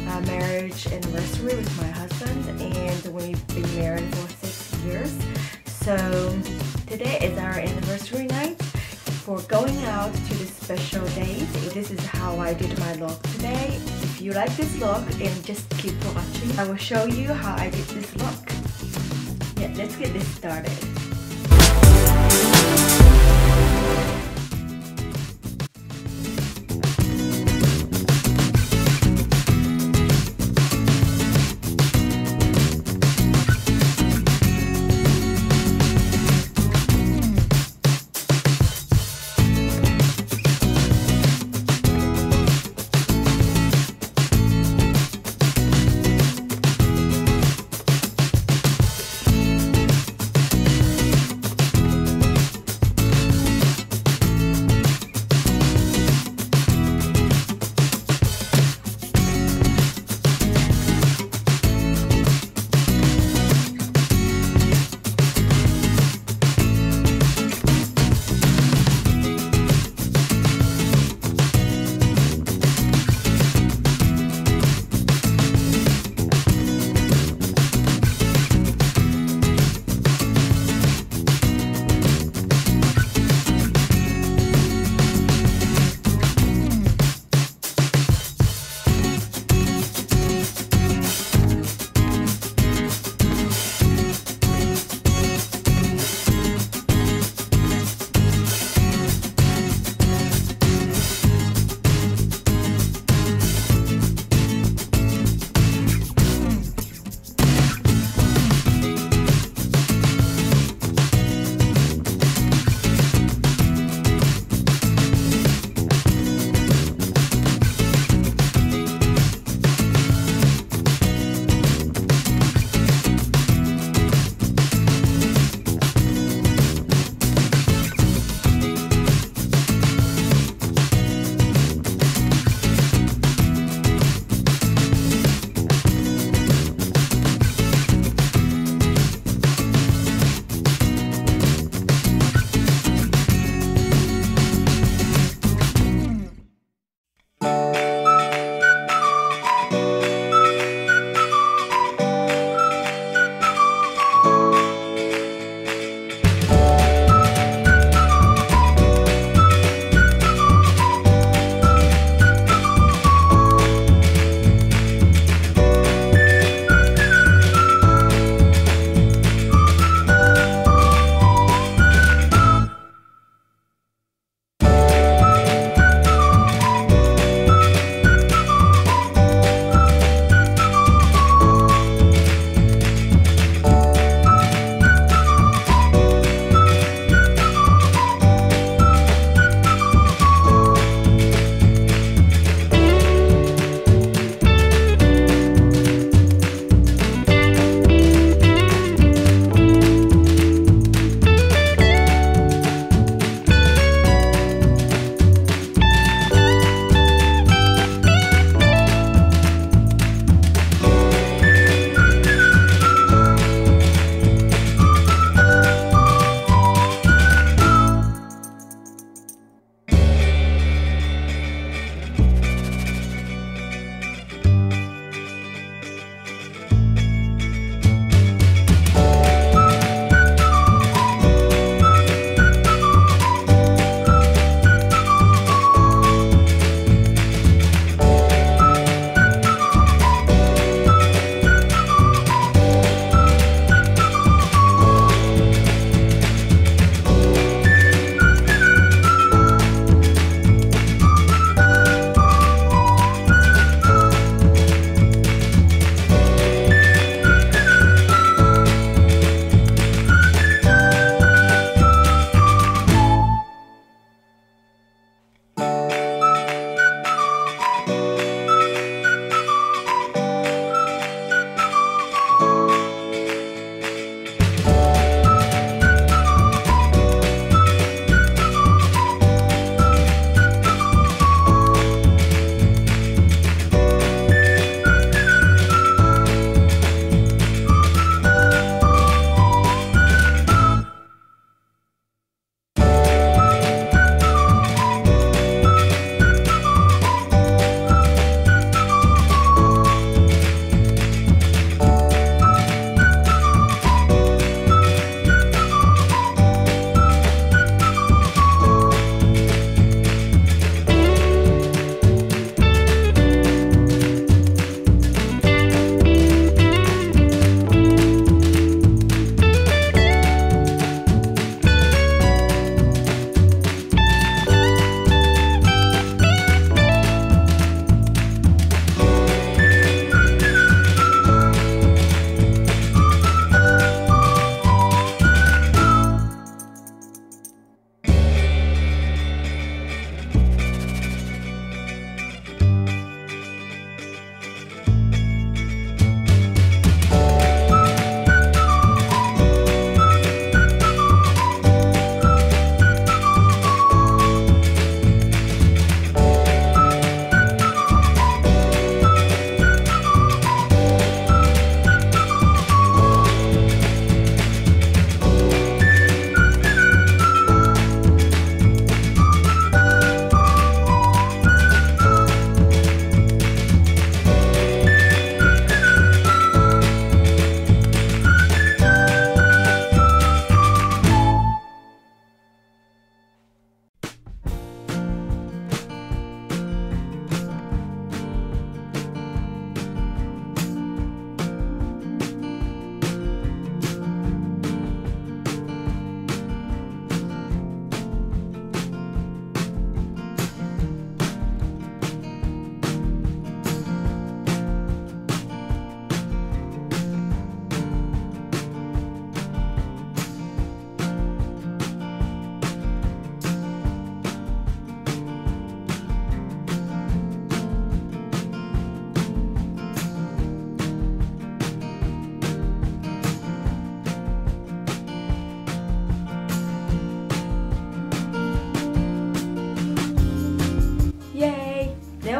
marriage anniversary with my husband, and we've been married for 6 years. So today is our anniversary night for going out to this special date. This is how I did my look today. If you like this look, and just keep watching, I will show you how I did this look. Yeah, let's get this started.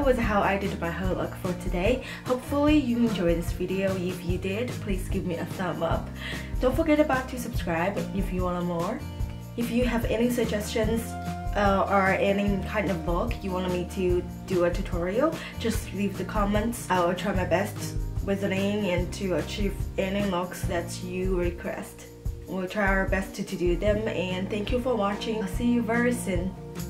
was how I did my hair look for today. Hopefully you enjoyed this video. If you did, please give me a thumb up. Don't forget about to subscribe if you want more. If you have any suggestions or any kind of look you want me to do a tutorial, just leave the comments. I will try my best listening and to achieve any looks that you request. We'll try our best to do them, and thank you for watching. I'll see you very soon.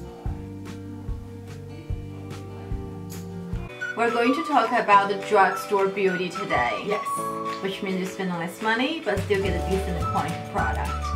We're going to talk about the drugstore beauty today. Yes. Which means you spend less money but still get a decent quality product.